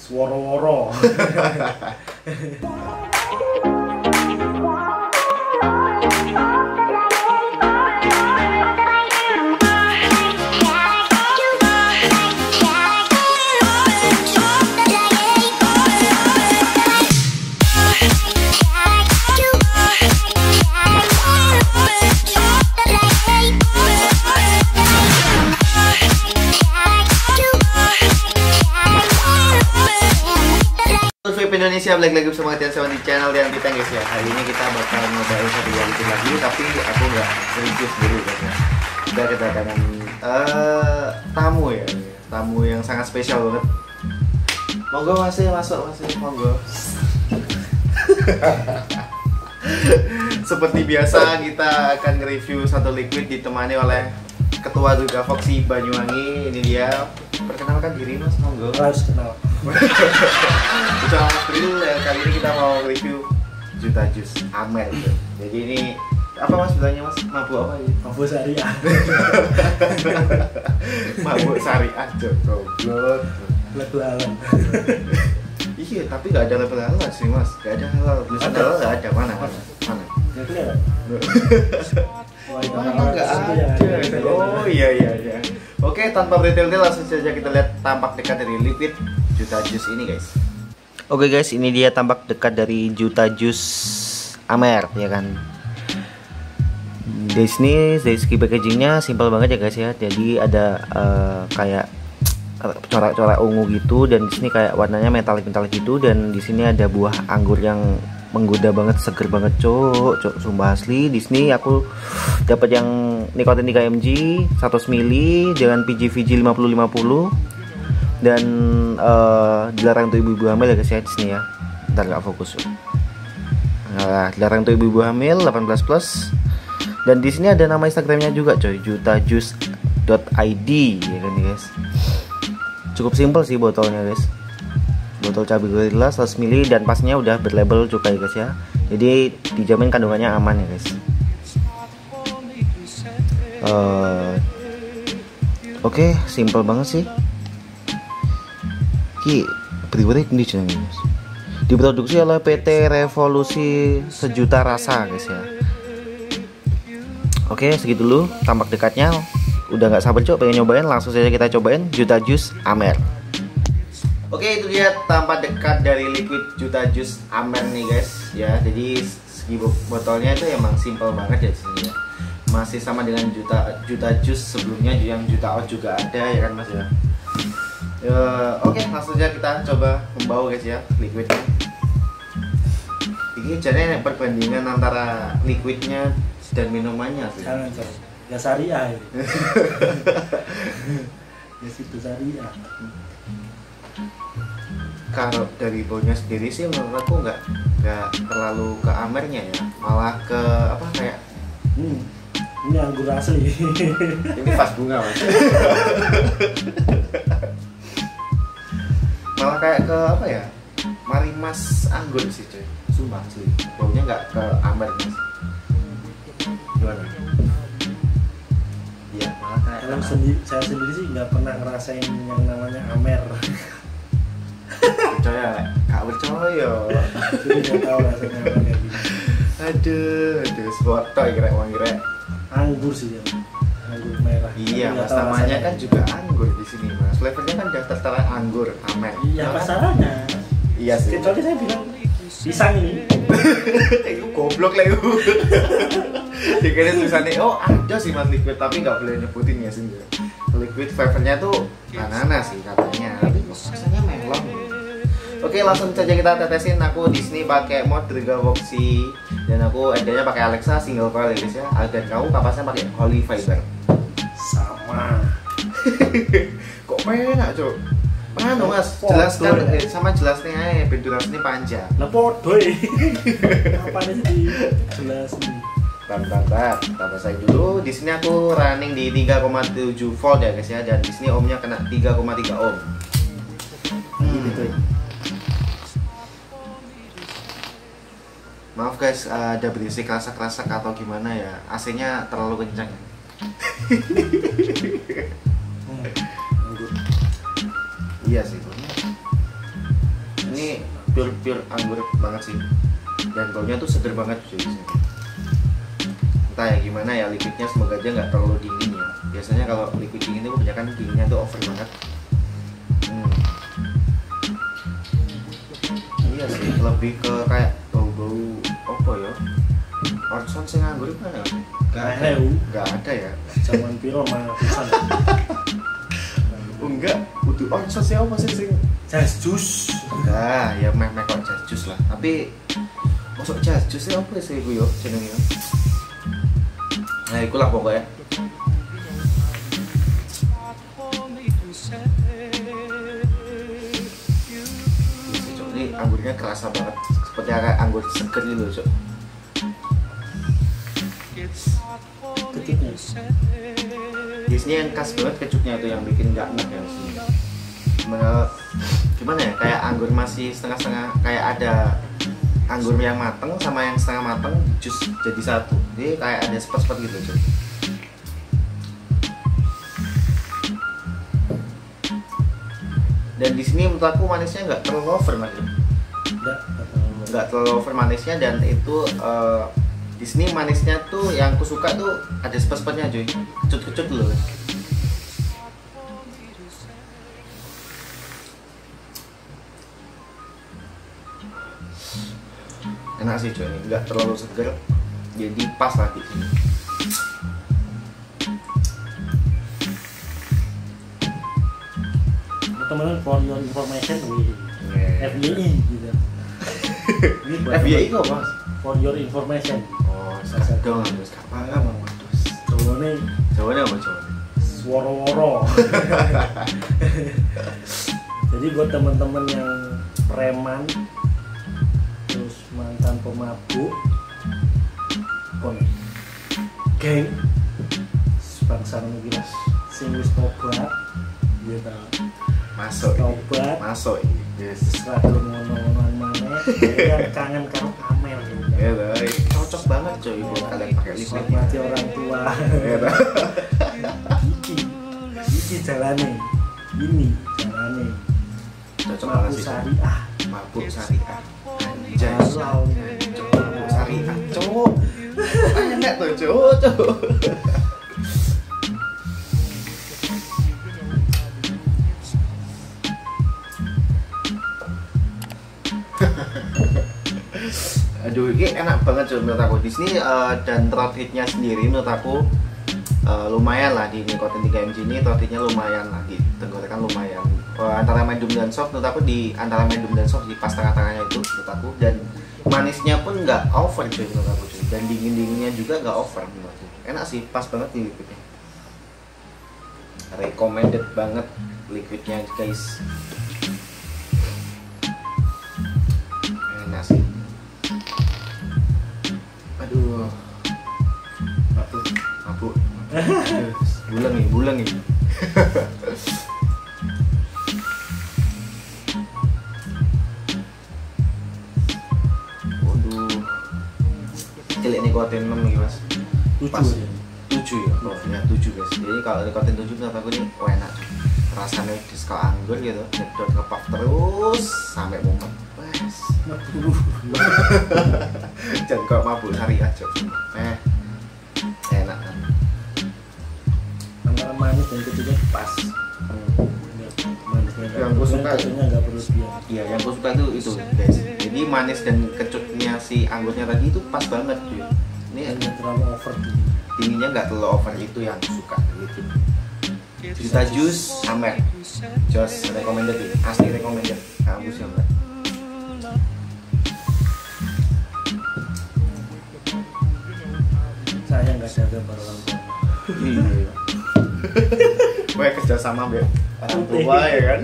Woro-woro. Indonesia, balik lagi bersama kalian sama di channel yang kita guys ya. Hari ini kita bakal nyobain satu reality lagi, tapi aku nggak serius dulu guys ya. Kita kedatangan tamu ya, tamu yang sangat spesial banget. Monggo masih masuk monggo. Seperti biasa kita akan nge-review satu liquid ditemani oleh Ketua juga Foxy Banyuwangi. Ini dia, perkenalkan diri mas, monggo. Harus kenal. Ucap mas dulu ya, kali ini kita mau review Juta Jus Amer gitu. Jadi ini apa mas bilangnya mas? Mabuk apa ya? Mabuk syariah. Mabuk syariah goblok. Label halal. Iya, tapi nggak ada label halal sih mas. Nggak ada halal, tulisan halal nggak ada. Mana? Ya kelihatan. Mana nggak ada. Oh iya. Oke, tanpa bertele-tele langsung saja kita lihat tampak dekat dari liquid Juta Jus ini guys. Oke guys, ini dia tampak dekat dari Juta Jus Amer ya kan. Di sini dari segi packagingnya simpel banget ya guys ya. Jadi ada kayak corak-corak ungu gitu, dan di sini kayak warnanya metalik gitu, dan di sini ada buah anggur yang menggoda banget, seger banget cok sumpah asli. Di sini aku dapat yang nikotin 3 mg 100 ml dengan PG/VG 50-50 dan dilarang untuk ibu-ibu hamil ya guys ya di sini ya. Ntar nggak fokus. Nah, dilarang untuk ibu-ibu hamil 18+. Dan di sini ada nama Instagramnya juga coy, jutajus.id ya kan guys. Cukup simpel sih botolnya guys. Botol cabai gorilla 100 ml dan pasnya udah berlabel cukai guys ya. Jadi dijamin kandungannya aman ya guys. Oke, simple banget sih. Ki berikutnya ini guys. Diproduksi oleh PT Revolusi Sejuta Rasa guys ya. Oke, segitu dulu tampak dekatnya. Udah nggak sabar cok pengen nyobain, langsung saja kita cobain Juta Jus Amer. Oke, itu dia tampak dekat dari liquid Juta Jus Amer nih guys ya. Jadi segi botolnya itu emang simple banget ya di sini ya. Masih sama dengan Juta Jus sebelumnya yang Juta Out juga ada ya kan mas ya. Oke, langsung saja kita coba membawa guys ya liquidnya. Ini jadi perbandingan antara liquidnya dan minumannya sih. Jangan coy. Ya syariah ya. Ya situ syariah. Kalau dari baunya sendiri sih menurut aku nggak terlalu ke amernya ya, malah ke apa kayak ini anggur asli. ini vas bunga mas. Malah kayak ke apa ya, marimas anggur sih cuy, sumpah asli. Baunya nggak ke amer mas. Gimana? Iya, malah kayak saya sendiri sih nggak pernah ngerasain yang namanya amer. Percaya kak percaya. Jadi nggak tahu rasanya apa kayak gini. Aduh, foto kira Anggur sih ya, anggur merah. Iya, mas namanya kan juga anggur di sini mas. Flavornya kan udah tertera anggur, amer. Iya, pasarannya. Iya sih. Kecuali saya bilang pisang ini. Itu goblok lah itu. Dikira tulisannya, oh ada sih mas liquid, tapi nggak boleh nyebutin ya sih. Liquid flavornya tuh ananas sih katanya, tapi rasanya melon. Oke, langsung saja kita tetesin. Aku di sini pakai mod Driga Foxy dan aku adanya pakai Alexa single coil ya guys ya. Dan kamu kapasnya pakai Holy Fiber. Sama. Kok enak cok? Mana mas? Jelaskan sama jelasnya aja. Durasinya panjang. Nah podo apa sih jelasin? Bentar, tambah saya dulu. Di sini aku running di 3,7 volt ya guys ya, dan di sini ohmnya kena 3,3 ohm. Gitu. Maaf guys, ada berisik krasak-krasak atau gimana ya. AC-nya terlalu kencang. Anggur. Iya sih. pure anggur banget sih. Dan baunya tuh seger banget cuy. Entah ya gimana ya liquidnya, semoga aja nggak terlalu dingin ya. Biasanya kalau liquid dingin itu kebanyakan dinginnya tuh over banget. Iya sih, lebih ke kayak bau-bau apa ya? Orson sing anggur itu mana? Gak ada ya. Zaman piro mah pisan. Enggak, kudu Orson sih apa sih sing Jas jus. enggak, ya meh kok jas jus lah. Tapi masuk jas jus sih apa sih iku yo jenenge? Nah, ikulah pokoknya. Ini anggurnya kerasa banget, seperti anggur seger gitu, Cok. Ketiknya. Biasanya yang khas banget kecupnya itu yang bikin nggak enak ya sini. Gimana ya, kayak anggur masih setengah-setengah, kayak ada anggur yang mateng sama yang setengah mateng jus jadi satu, jadi kayak ada spot-spot gitu cuy. Dan di sini menurut aku manisnya nggak terlalu over mas, nggak terlalu over manisnya. Dan itu di sini manisnya tuh yang aku suka tuh ada spot-spotnya cuy, kecut-kecut loh. Enak sih cuy, ini nggak terlalu seger, jadi pas lah di sini. Teman-teman for your information FYI gitu. Ini buat FYI kok mas? for your information. Oh, dong, terus kapan lah mau terus? Jawabannya apa coba? Sworo-woro. Jadi buat teman-teman yang preman, terus mantan pemabuk, geng, bangsa gila, sing wis tobat, gitu. Masuk, yes. Setelah ngono-ngonoan maneh, yang kangen karo Amel gitu. Ya baik, cocok banget coy buat kalian pakai lipstick. Hormati orang tua. Ya Iki jalane. Ini jalane. cocok banget sih. Mabuk syariah. Anjay. Mabuk syariah. Cowok. Enak tuh cowok. Aduh, ini enak banget cuy menurut aku. Di sini dan throat hitnya sendiri menurut aku lumayan lah di nikotin 3mg ini. Throat hitnya lumayan lah, di tenggorokan lumayan. Antara medium dan soft menurut aku, di antara medium dan soft di pas tengah-tengahnya itu menurut aku. Dan manisnya pun nggak over cuy menurut aku cuy. Dan dingin-dinginnya juga nggak over menurut aku. Enak sih, pas banget di liquidnya. Recommended banget liquidnya guys. Enak sih. Aduh, mabuk. Bulang nih. Waduh, cilik nikotin 6 nih mas. 7 Pas. ya. 7 ya, oh ya 7 guys. Jadi kalau nikotin 7 menurut aku ini enak. Rasanya diskal anggur gitu, nyedot ke puff terus sampai momen. Jangan kok mabuk syariah aja. Enak kan. Antara manis dan kecunya pas. Manisnya Yang gue suka kecunya nggak berlebihan. Iya, yang gue suka tuh itu guys. Jadi manis dan kecutnya si anggurnya tadi itu pas banget cuy. Ini Nggak terlalu over gitu. dinginnya nggak terlalu over, itu yang gue suka gitu. Cerita jus Amer, Jos recommended nih, asli recommended. Kampus ya mbak. Saya nggak ada gambar orang tua. Iya. Gue kerja sama mbak orang tua ya kan.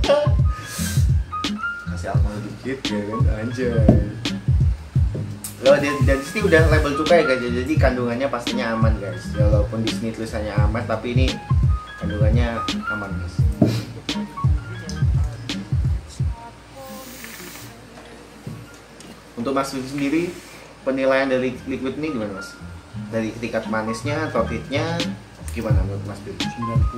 Kasih alkohol dikit ya kan, anjay. Loh, dan di sini udah label cukai guys, jadi kandungannya pastinya aman guys. Ya, walaupun di sini tulisannya aman, tapi ini kandungannya aman guys. Untuk Mas Vivi sendiri, penilaian dari liquid ini gimana mas? Dari tingkat manisnya, throat hitnya, gimana menurut Mas Vivi?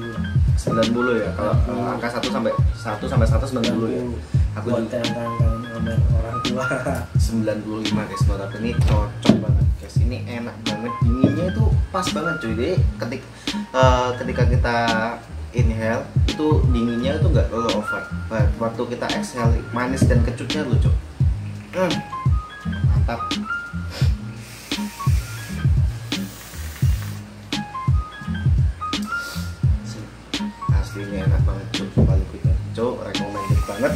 90. 90 ya, kalau angka 1 sampai 100 ya. Aku buat juga. yang kangen Amer orang tua. 95 guys, tapi ini cocok banget guys, ini enak banget, dinginnya itu pas banget cuy. Jadi ketika kita inhale itu dinginnya itu nggak terlalu over, waktu kita exhale manis dan kecutnya lucu. Mantap. Aslinya enak banget cuy, sumpah liquidnya cuy, recommended banget.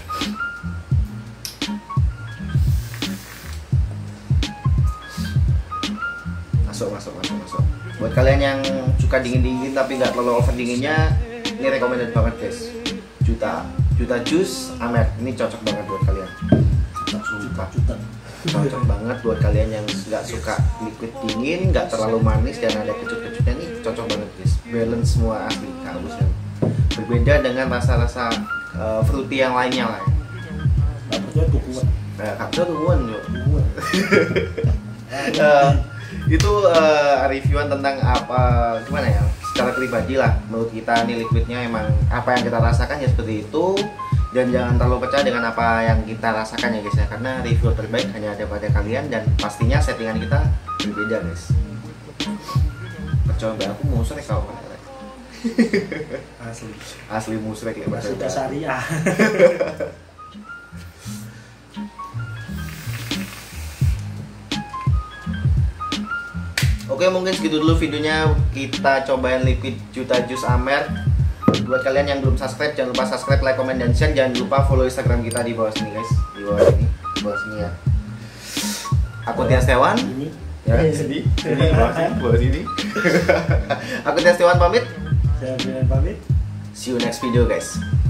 Masuk. Buat kalian yang suka dingin tapi nggak terlalu over dinginnya, ini recommended banget guys. Juta Jus Amer, ini cocok banget buat kalian. Cocok banget buat kalian yang nggak suka liquid dingin, nggak terlalu manis dan ada kecut-kecutnya, ini cocok banget guys. Balance semua asli, halus ya. Berbeda dengan rasa-rasa fruity yang lainnya lah. Nggak percaya dukungan. Kapsul dukungan yuk. Itu reviewan tentang apa, gimana ya, secara pribadi lah menurut kita nih liquidnya emang apa yang kita rasakan ya seperti itu, dan jangan terlalu percaya dengan apa yang kita rasakan ya guys ya, karena review terbaik hanya ada pada kalian dan pastinya settingan kita berbeda guys. Percaya aku musrek kalau mana asli musrek ya, sudah syariah. Oke, mungkin segitu dulu videonya, kita cobain liquid Juta Jus Amer. Buat kalian yang belum subscribe, jangan lupa subscribe, like, comment, dan share. Jangan lupa follow Instagram kita di bawah sini guys, di bawah sini ya. Aku Tias Tewan. Ya, sini, bawah sini. Aku Tias Tewan pamit. Saya Brian pamit. See you next video guys.